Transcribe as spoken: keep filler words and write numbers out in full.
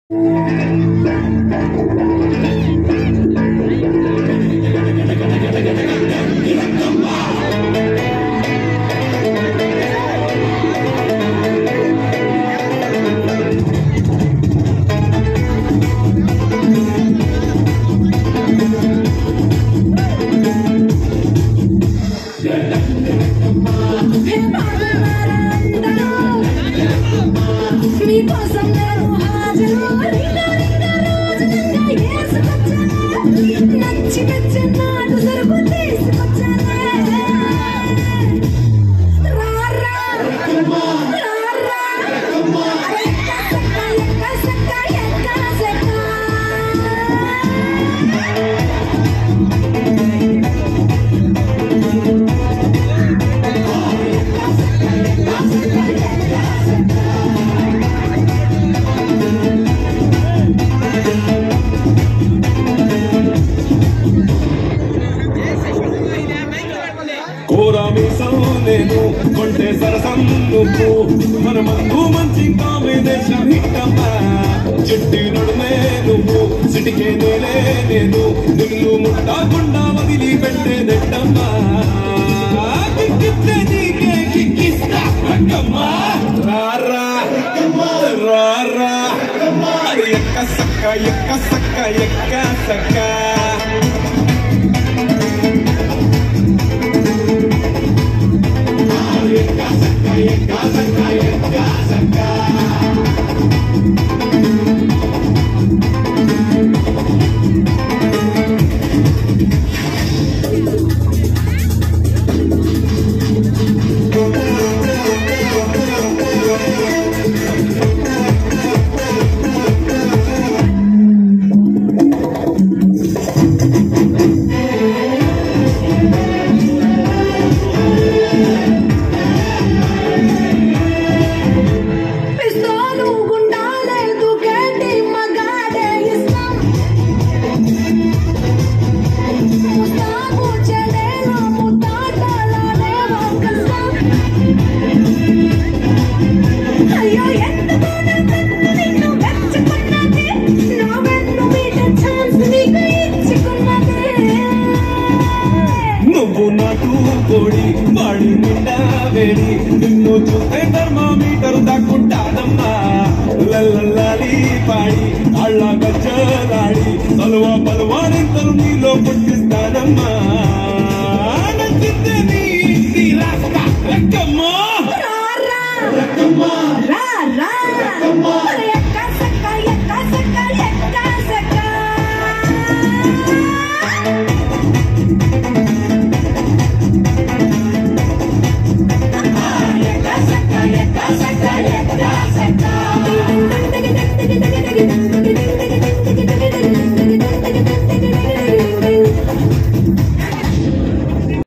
కొంటే సరసం నువ్వు మన మందు మంచి కాంబినేషన్ హిట్టమ్మా చెట్టి నడుమే నువ్వు సిటికే నేలే నేను నిన్ను ముట్టకుండా వదిలి పెట్టేదెట్టమ్మా కిక్కిస్తే నీకే కిక్కిస్తా రక్కమ్మా రారా రారా ఎక్క సక్క ఎక్క సక్క ఎక్క సక్క బాడి నిండా వేడి నిన్ను చూస్తే థర్మామీటర్ దాక్కుంటానమ్మా లల్లల్లాలి పాడి అళ్ళ గచ్చలాడి సలువా పలువారింతలు నీలో పుట్టిస్తానమ్మా నచ్చితే నీ రాస్తా రక్కమ్మా రక్కమ్మా